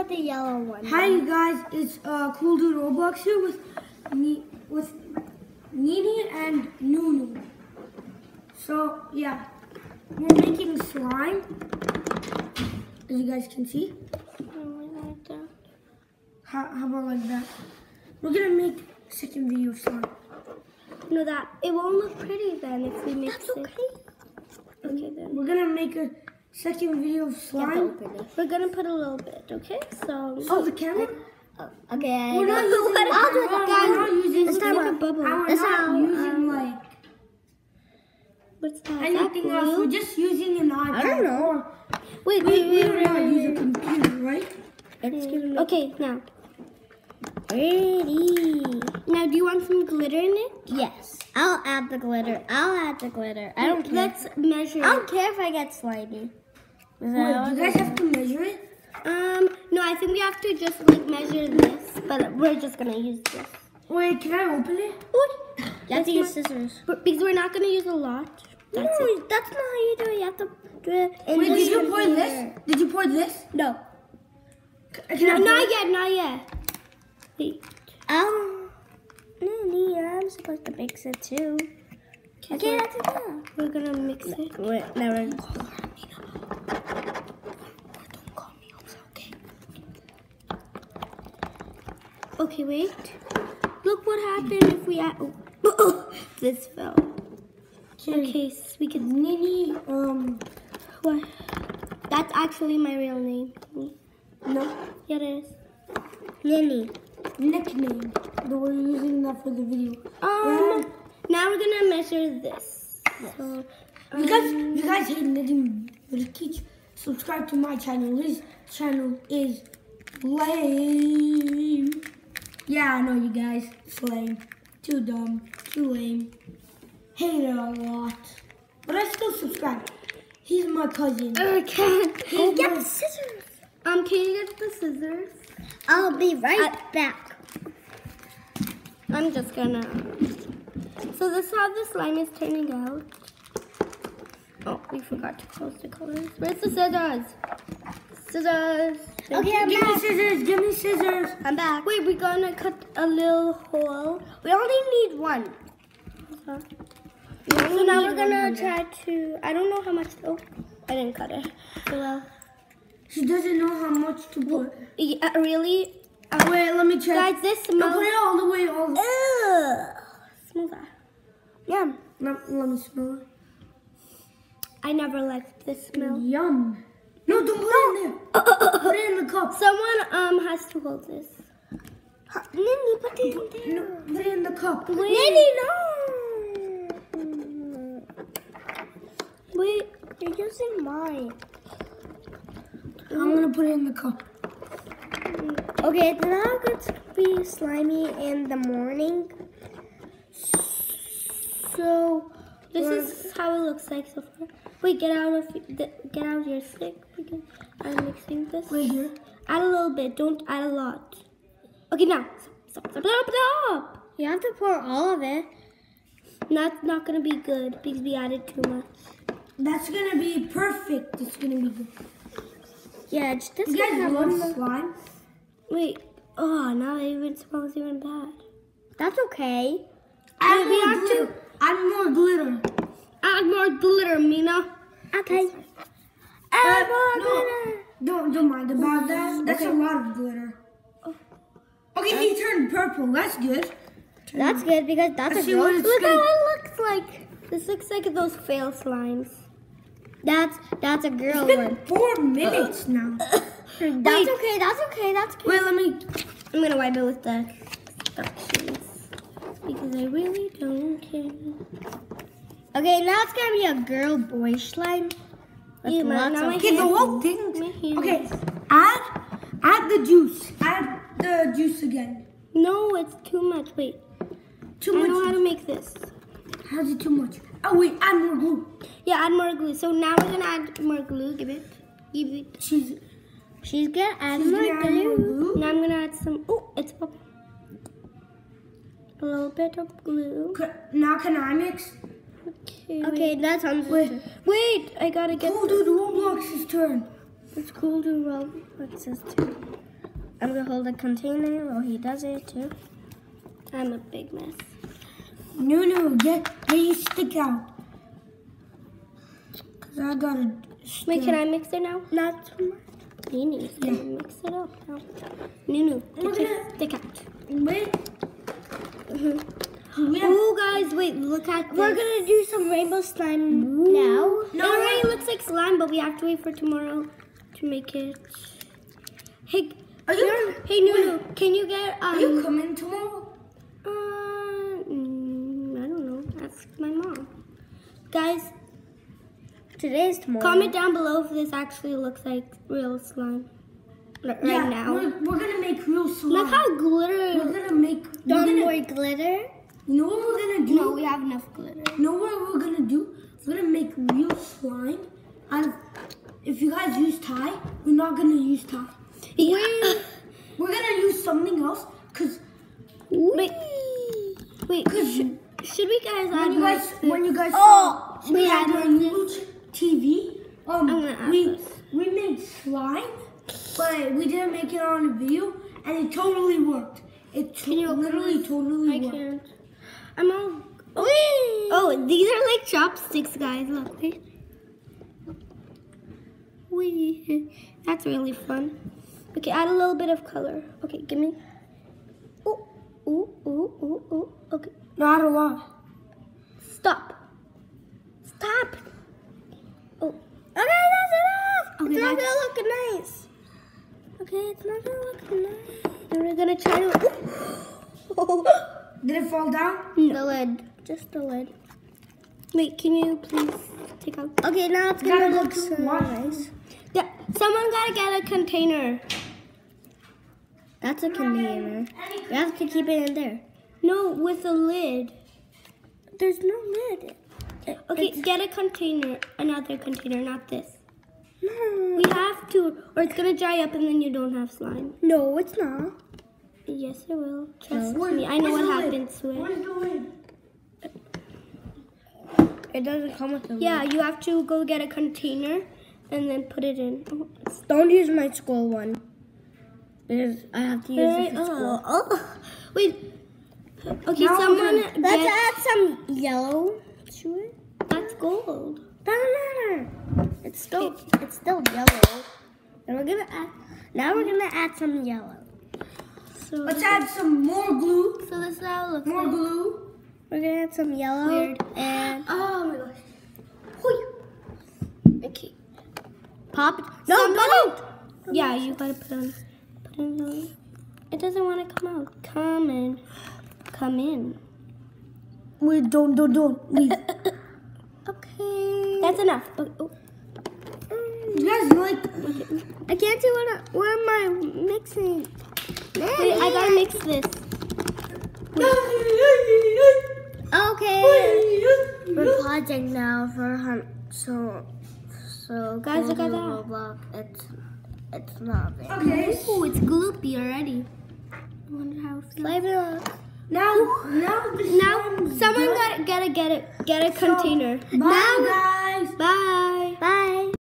put the yellow one. Hi you guys, it's Cool Dude Roblox here with Nini and Nunu. So yeah, we're making slime, as you guys can see. Like that. How about like that? We're gonna make a second video of slime. No, that it won't look pretty then if we mix it. Okay then. We're gonna make a second video of slime. We're gonna put a little bit, okay? So. Oh, the camera? Okay. We're not using the Let's camera. make a bubble. We're not using like What's that? anything else. We're just using an iPad. I don't know. We don't know how to use a computer, right? Okay, now. Ready. Now, do you want some glitter in it? Yes. I'll add the glitter. I don't care. Let's measure I don't care if I get slimy. Wait, do you guys have to measure it? No, I think we have to just like measure this, but we're just gonna use this. Wait, can I open it? You have to use scissors. Because we're not gonna use a lot. That's not how you do it. You have to do it. Wait, did you pour this? Did you pour this? No. Not yet. Wait. Nini, I'm supposed to mix it too. Okay, that's enough. We're gonna mix it. Wait, never. Don't call me, okay? Okay, wait. Look what happened if we add. Oh, this fell. Okay, so we could. Nini, What? That's actually my real name. no, Yeah, it is. Nini. nickname. But we're using that for the video. Now we're gonna measure this. So, You guys hate Nini Teach. Subscribe to my channel. His channel is lame. Yeah, I know you guys. It's lame. Too dumb. Too lame. Hate it a lot. But I still subscribe. He's my cousin. can Go get the scissors. can you get the scissors? I'll be right back. I'm just gonna. So this is how the slime is turning out. Oh, we forgot to close the colors. Where's the scissors? Scissors. Okay, I'm Give back. me scissors. Give me scissors. I'm back. Wait, we're gonna cut a little hole. We only need one. So now we're gonna try to. I don't know how much. Oh, I didn't cut it. Well, She doesn't know how much to put. yeah, really? Wait, let me check. Guys, this No, smells. put it all the way. All the Smell that. Yum. Let me smell it. I never liked this smell. Yum. No, don't put it in there. Put it in the cup. Someone has to hold this. Nini, put it in there. No, put it in the cup. Nini, no. Wait. You're using mine. I'm gonna put it in the cup. Okay, it's not going to be slimy in the morning. So this is how it looks like so far. Wait, get out of your stick. I'm mixing this. Right here. Add a little bit. Don't add a lot. Okay, now stop. You have to pour all of it. That's not gonna be good because we added too much. That's gonna be perfect. It's gonna be good. Yeah, it's just You guys gonna love have slime? Wait. Oh, now it smells even bad. That's okay. Add we more have glitter. Add more glitter. Add more glitter, Mina. Okay. Don't mind about that. That's a lot of glitter. Okay, he turned purple. That's good. That's good because that's Let's a see what girl. it's Look how gonna. it looks like. This looks like those fail slimes. That's a girl It's been one. 4 minutes now. That's okay. That's okay. That's good. Wait, let me. I'm gonna wipe it with the instructions because I really don't care. Okay, now it's gonna be a girl boy slime. With Yeah, but lots now of I Okay, the whole My thing. hands. Okay, add the juice. Add the juice again. No, it's too much. Wait. Too I much. know how to make this. How's it too much? Oh wait, add more glue. Yeah, add more glue. So now we're gonna add more glue. Give it. She's gonna add She's more gonna add more glue. glue. Now I'm gonna add some. Oh, it's popping. A little bit of glue. Now can I mix? Okay. Okay, that's on. Wait, I gotta get. Cool Dude Roblox's turn. It's cool to rub. What's this? I'm gonna hold the container while he does it too. I'm a big mess. No, get your stick out. Cause I gotta. Wait, can I mix it now? Not too much. Nunu's gonna mix it up now. Nunu, get your stick out. Wait. Oh, guys, wait, look at this. We're gonna do some rainbow slime now. It already looks like slime, but we have to wait for tomorrow to make it. Hey, hey, Nunu, can you get Are you coming tomorrow? I don't know. Ask my mom. Guys, Today's tomorrow. comment down below if this actually looks like real slime. Right now. We're gonna make real slime. Look how glitter. We're gonna make. Don't more glitter. You know what we're gonna do? No, we have enough glitter. You know what we're gonna do? We're gonna make real slime. And if you guys use Thai, we're not gonna use Thai. Yeah. We're gonna use something else. Cause Wait, should we guys add when you guys we had on YouTube TV, gonna add we made slime, but we didn't make it on a video, and it totally worked. It literally totally I worked. can't. I'm all. Oh, these are like chopsticks, guys. Look. Wee. That's really fun. Okay, add a little bit of color. Okay, give me. Ooh. Okay. Not a lot. Stop. Stop. Oh. Okay, that's enough. Okay, It's not that's- gonna look nice. Okay, it's not gonna look nice. And we're gonna try to. Did it fall down? The lid. Just the lid. Wait, can you please take out? Okay, now it's Gotta gonna go look to so one. nice. Yeah, someone gotta get a container. That's a container. You have to keep it in there. No, with a lid. There's no lid. Okay, get a container. Another container, not this. No. We have to, or it's gonna dry up and then you don't have slime. No, it's not. Yes, it will. Trust No. me. I know Where's what the lid? happens to it. Where's the lid? It doesn't come with a lid. Yeah, you have to go get a container and then put it in. Oh, it's Don't use my school one. Because I have to use very, it for school. Wait. Okay, Now someone Let's get, add some yellow to it. that's gold. Doesn't matter. It's still yellow. And now we're gonna add some yellow. So, Let's add some more glue. so this is how it looks More like. glue. We're gonna add some yellow Weird. and Oh my gosh. Okay. pop it. No, Somebody- don't. Yeah, you gotta put on. It doesn't want to come out. Come in. Come in. Wait, don't. Leave. Okay. That's enough. Oh. You guys like? I can't see what am I mixing? Wait, I gotta mix this. Okay. We're pausing now for so Guys, look at that. Roblox. It's not there. Okay. Oh, it's gloopy already. I wonder how it feels. Live it up. Now Someone gotta get a container. Bye, guys. Bye. Bye.